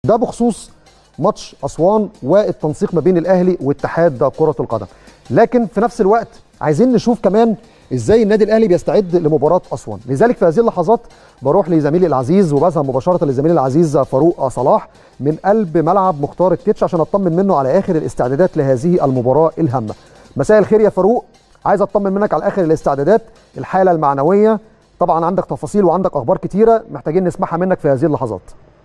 ده بخصوص ماتش اسوان والتنسيق ما بين الاهلي واتحاد كره القدم. لكن في نفس الوقت عايزين نشوف كمان ازاي النادي الاهلي بيستعد لمباراه اسوان. لذلك في هذه اللحظات بروح لزميلي العزيز وبذهب مباشره لزميلي العزيز فاروق صلاح من قلب ملعب مختار التتش عشان اطمن منه على اخر الاستعدادات لهذه المباراه الهامه. مساء الخير يا فاروق، عايز اطمن منك على اخر الاستعدادات، الحاله المعنويه، طبعا عندك تفاصيل وعندك اخبار كتيره محتاجين نسمعها منك في هذه اللحظات.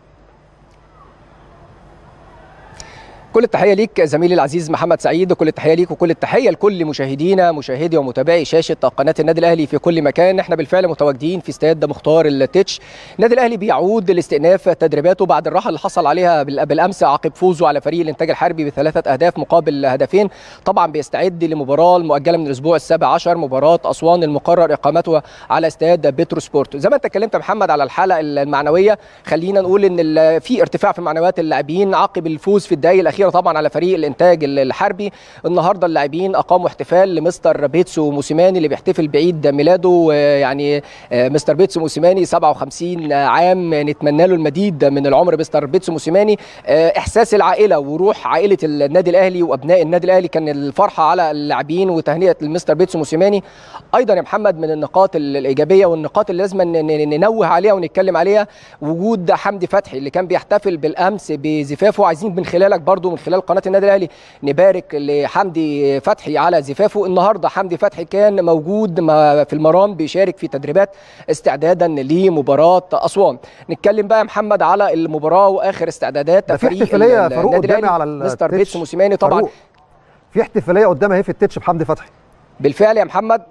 كل التحيه ليك زميلي العزيز محمد سعيد، وكل التحيه ليك وكل التحيه لكل مشاهدينا مشاهدي ومتابعي شاشه قناه النادي الاهلي في كل مكان. احنا بالفعل متواجدين في استاد مختار التتش. النادي الاهلي بيعود لاستئناف تدريباته بعد الراحه اللي حصل عليها بالامس عقب فوزه على فريق الانتاج الحربي ب3 أهداف مقابل هدفين. طبعا بيستعد لمباراه المؤجله من الاسبوع ال17 مباراه اسوان المقرر اقامتها على استاد بترو سبورت. زي ما انت اتكلمت يا محمد على الحاله المعنويه، خلينا نقول ان في ارتفاع في معنويات اللاعبين عقب الفوز في الدقائق الاخيره طبعا على فريق الانتاج الحربي. النهارده اللاعبين اقاموا احتفال لمستر بيتسو موسيماني اللي بيحتفل بعيد ميلاده. يعني مستر بيتسو موسيماني 57 عام، نتمنى له المزيد من العمر. مستر بيتسو موسيماني احساس العائله وروح عائله النادي الاهلي وابناء النادي الاهلي كان الفرحه على اللاعبين وتهنئه المستر بيتسو موسيماني. ايضا يا محمد من النقاط الايجابيه والنقاط اللي لازم ننوه عليها ونتكلم عليها وجود حمدي فتحي اللي كان بيحتفل بالامس بزفافه. عايزين من خلالك برضو من خلال قناه النادي الاهلي نبارك لحمدي فتحي على زفافه. النهارده حمدي فتحي كان موجود في المران بيشارك في تدريبات استعدادا لمباراه اسوان. نتكلم بقى يا محمد على المباراه واخر استعدادات فريق النادي الاهلي على مستر بيتسو موسيماني. طبعا في احتفاليه قدامها اهي في التتش بحمدي فتحي. بالفعل يا محمد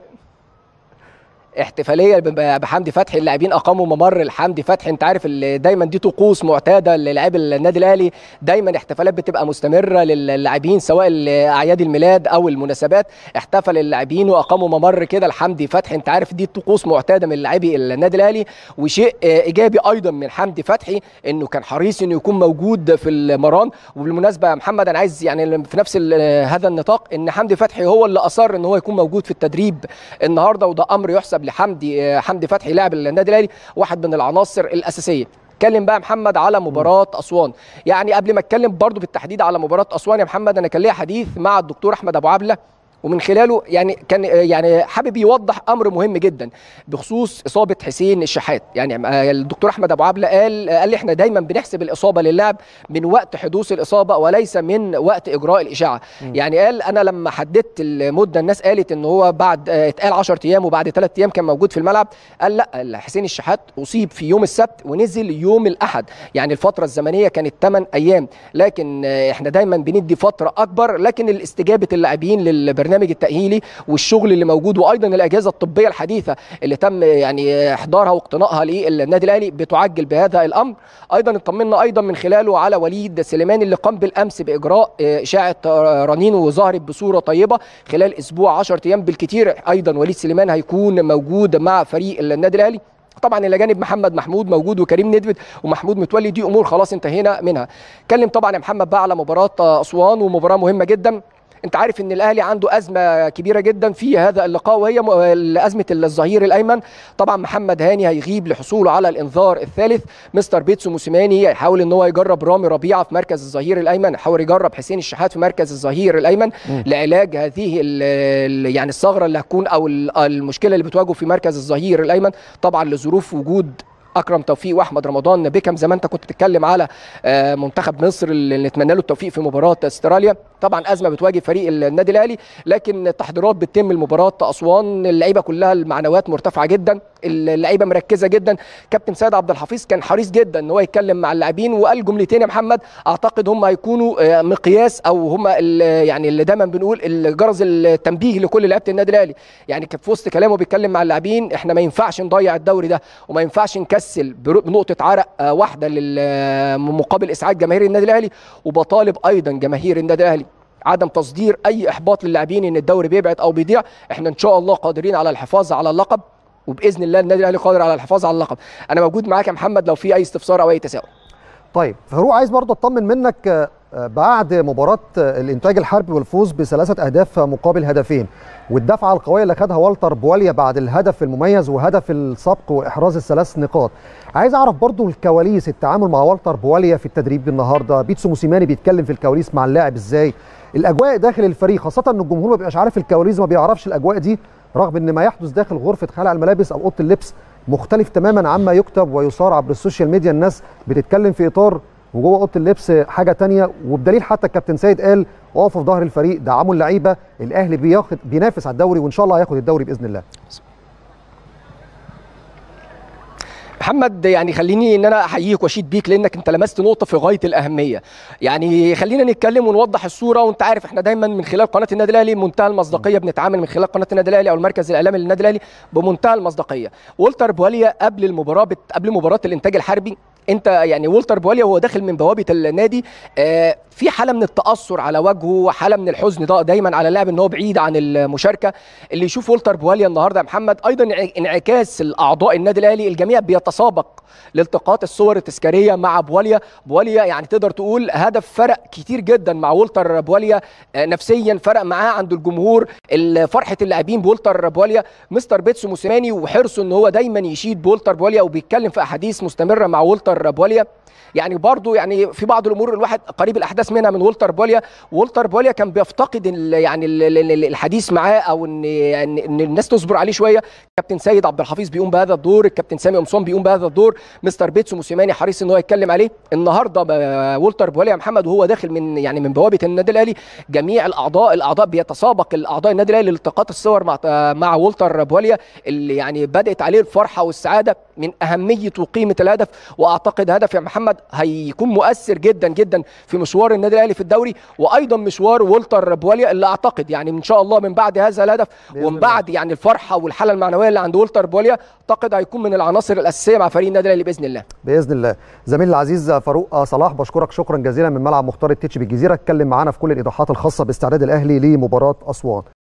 احتفاليه بحمدي فتحي، اللاعبين اقاموا ممر لحمدي فتحي. انت عارف دايما دي طقوس معتاده للاعبي النادي الاهلي، دايما احتفالات بتبقى مستمره للاعبين سواء اعياد الميلاد او المناسبات. احتفل اللاعبين واقاموا ممر كده لحمدي فتحي. انت عارف دي طقوس معتاده من لاعبي النادي الاهلي، وشيء ايجابي ايضا من حمدي فتحي انه كان حريص انه يكون موجود في المران. وبالمناسبه يا محمد انا عايز يعني في نفس هذا النطاق ان حمدي فتحي هو اللي اصر ان هو يكون موجود في التدريب النهارده، وده امر يحسب حمدي فتحي لاعب النادي الاهلي واحد من العناصر الاساسيه. اتكلم بقى محمد على مباراه اسوان. يعني قبل ما اتكلم برضو بالتحديد على مباراه اسوان يا محمد، انا كان ليا حديث مع الدكتور احمد ابو عبله، ومن خلاله كان حابب يوضح امر مهم جدا بخصوص اصابه حسين الشحات. يعني الدكتور احمد ابو عبله قال لي احنا دايما بنحسب الاصابه للاعب من وقت حدوث الاصابه وليس من وقت اجراء الاشعه. يعني قال انا لما حددت المده الناس قالت ان هو بعد اتقال 10 ايام وبعد 3 ايام كان موجود في الملعب. قال لا، حسين الشحات اصيب في يوم السبت ونزل يوم الاحد، يعني الفتره الزمنيه كانت 8 ايام، لكن احنا دايما بندي فتره اكبر. لكن الاستجابه اللاعبين للبرنامج التأهيلي والشغل اللي موجود وايضا الاجهزه الطبيه الحديثه اللي تم احضارها واقتنائها للنادي الاهلي بتعجل بهذا الامر. ايضا اطمنا ايضا من خلاله على وليد سليمان اللي قام بالامس باجراء اشاعه رنين وظهرت بصوره طيبه خلال اسبوع 10 ايام بالكثير. ايضا وليد سليمان هيكون موجود مع فريق النادي الاهلي. طبعا الى جانب محمد محمود موجود وكريم ندفد ومحمود متولي، دي امور خلاص انتهينا منها. اتكلم طبعا يا محمد بقى على مباراه اسوان ومباراه مهمه جدا. انت عارف ان الاهلي عنده ازمه كبيره جدا في هذا اللقاء وهي ازمه الظهير الايمن. طبعا محمد هاني هيغيب لحصوله على الانذار الثالث. مستر بيتسو موسيماني هيحاول ان هو يجرب رامي ربيعه في مركز الظهير الايمن، يحاول يجرب حسين الشحات في مركز الظهير الايمن لعلاج هذه يعني الثغره اللي هتكون او المشكله اللي بتواجهه في مركز الظهير الايمن، طبعا لظروف وجود اكرم توفيق واحمد رمضان بيكم. زي ما انت كنت بتتكلم على منتخب مصر اللي نتمنى له التوفيق في مباراه استراليا. طبعا ازمه بتواجه فريق النادي الاهلي، لكن التحضيرات بتتم لمباراه اسوان. اللعيبه كلها المعنويات مرتفعه جدا، اللعيبه مركزه جدا. كابتن سيد عبد الحفيظ كان حريص جدا ان هو يتكلم مع اللاعبين وقال جملتين يا محمد اعتقد هم هيكونوا مقياس او هم اللي دايما بنقول الجرس التنبيه لكل لعيبه النادي الاهلي. يعني كان في وسط كلامه بيتكلم مع اللاعبين احنا ما ينفعش نضيع الدوري ده وما ينفعش نكسل بنقطه عرق واحده مقابل اسعاد جماهير النادي الاهلي. وبطالب ايضا جماهير النادي الاهلي عدم تصدير اي احباط للاعبين ان الدوري بيبعد او بيضيع. احنا ان شاء الله قادرين على الحفاظ على اللقب، وباذن الله النادي الاهلي قادر على الحفاظ على اللقب. انا موجود معاك يا محمد لو في اي استفسار او اي تساؤل. طيب فاروق، عايز برضه اطمن منك بعد مباراه الانتاج الحربي والفوز ب3 اهداف مقابل هدفين والدفعه القويه اللي خدها والتر بواليا بعد الهدف المميز وهدف السبق واحراز ال3 نقاط، عايز اعرف برضه الكواليس، التعامل مع والتر بواليا في التدريب النهارده، بيتسو موسيماني بيتكلم في الكواليس مع اللاعب ازاي، الاجواء داخل الفريق، خاصه ان الجمهور ما بيبقاش عارف الكواليس، ما بيعرفش الاجواء دي، رغم ان ما يحدث داخل غرفه خلع الملابس او اوضه اللبس مختلف تماما عما يكتب ويثار عبر السوشيال ميديا. الناس بتتكلم في اطار وجوه اوضه اللبس حاجه ثانيه، وبدليل حتى الكابتن سيد قال وقفوا في ظهر الفريق، دعموا اللعيبه، الاهلي بينافس على الدوري وان شاء الله هياخد الدوري باذن الله. محمد، يعني خليني ان انا احييك واشيد بيك لانك انت لمست نقطه في غايه الاهميه. يعني خلينا نتكلم ونوضح الصوره، وانت عارف احنا دايما من خلال قناه النادي الاهلي منتهى المصداقيه بنتعامل من خلال قناه النادي الاهلي او المركز الاعلامي للنادي الاهلي بمنتهى المصداقيه. والتر بواليا قبل المباراه قبل مباراه الانتاج الحربي، انت يعني والتر بواليا وهو داخل من بوابه النادي في حاله من التاثر على وجهه، حاله من الحزن ده دايما على اللاعب ان هو بعيد عن المشاركه. اللي يشوف والتر بواليا النهارده يا محمد ايضا انعكاس الاعضاء النادي الاهلي، الجميع بيتسابق لالتقاط الصور التذكاريه مع بواليا. يعني تقدر تقول هدف فرق كتير جدا مع والتر بواليا، نفسيا فرق معاه عند الجمهور، فرحه اللاعبين بولتر بواليا، مستر بيتسو موسيماني وحرصه ان هو دايما يشيد بولتر بواليا وبيتكلم في احاديث مستمره مع والتر بواليا. يعني برضو يعني في بعض الامور الواحد قريب الاحداث منها من والتر بواليا. والتر بواليا كان بيفتقد يعني الحديث معاه او ان الناس تصبر عليه شويه. كابتن سيد عبد الحفيظ بيقوم بهذا الدور، الكابتن سامي قمصان بيقوم بهذا الدور، مستر بيتسو موسيماني حريص ان هو يتكلم عليه. النهارده والتر بواليا محمد وهو داخل من بوابه النادي الاهلي، جميع الاعضاء بيتسابق الاعضاء النادي الاهلي لالتقاط الصور مع والتر بواليا، اللي يعني بدات عليه الفرحه والسعاده من اهميه وقيمه الهدف. واعتقد هدف يا محمد هيكون مؤثر جدا جدا في مشوار النادي الاهلي في الدوري، وايضا مشوار والتر بواليا اللي اعتقد يعني ان شاء الله من بعد هذا الهدف ومن بعد يعني الفرحه والحاله المعنويه اللي عند والتر بواليا اعتقد هيكون من العناصر الاساسيه مع فريق النادي الاهلي باذن الله. باذن الله. زميلي العزيز فاروق صلاح، بشكرك شكرا جزيلا من ملعب مختار التتش بالجزيره، اتكلم معانا في كل الايضاحات الخاصه باستعداد الاهلي لمباراه اسوان.